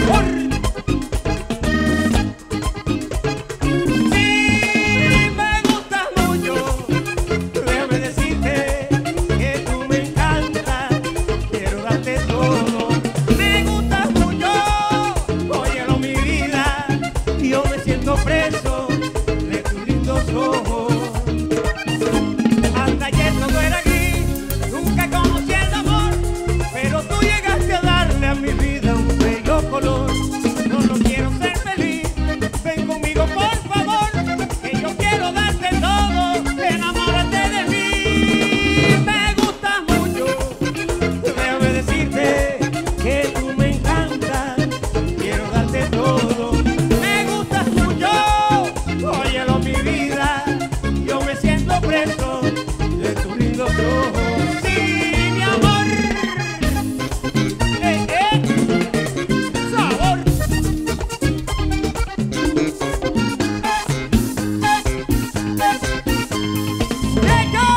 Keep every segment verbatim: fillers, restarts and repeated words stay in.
Preso de tus lindos ojos. Hasta ayer todo era gris, nunca conocí el amor, pero tú llegaste a darle a mi vida un bello color. No, no quiero ser feliz, ven conmigo por favor, que yo quiero darte todo, enamórate de mí. Me gustas mucho, déjame decirte que tú me encantas, quiero darte todo. Óyelo mi vida, yo me siento preso de tus lindos ojos. Sí, mi amor, eh, eh, sabor. ¡Eh, yo!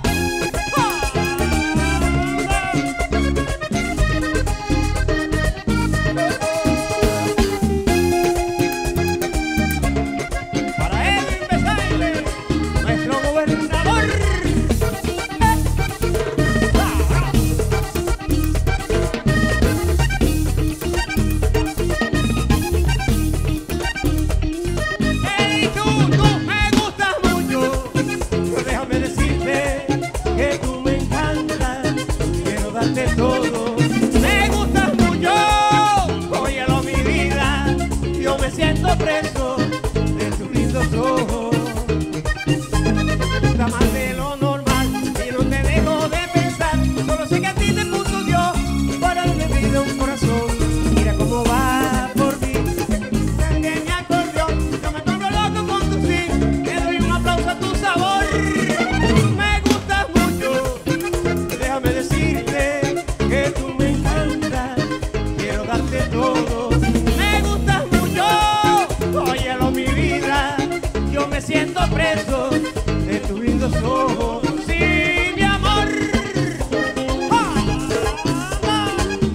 Todo. Me gustas mucho, óyelo mi vida, yo me siento preso de tus lindos ojos. Me gusta más de lo normal y no te dejo de pensar, solo sé que a ti te puso Dios para darme vida un corazón. Mira cómo va por mí, de mi acordeón, yo me pongo loco con tu sí, te doy un aplauso a tu sabor. Me gustas mucho, déjame decirte que tú me encantas, quiero darte todo. Me gustas mucho, óyelo mi vida, yo me siento preso de tus lindos ojos. Sí, mi amor. ¡Ah! ¡Ah!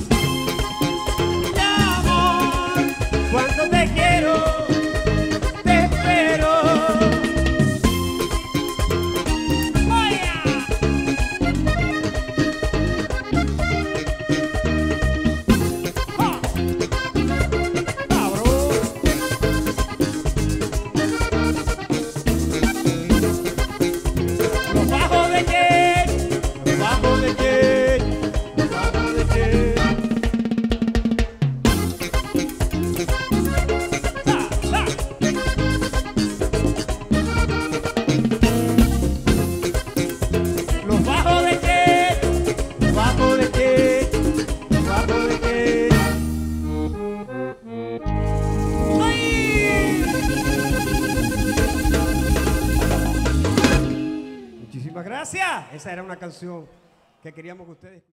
Mi amor, cuando te quiero, te espero. Muchísimas gracias. Esa era una canción que queríamos que ustedes